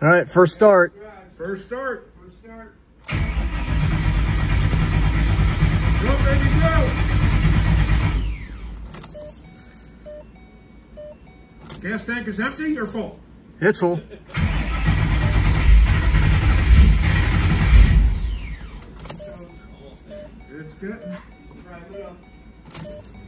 All right, first start. First start. First start. Go, baby, go. Gas tank is empty or full? It's full. It's good.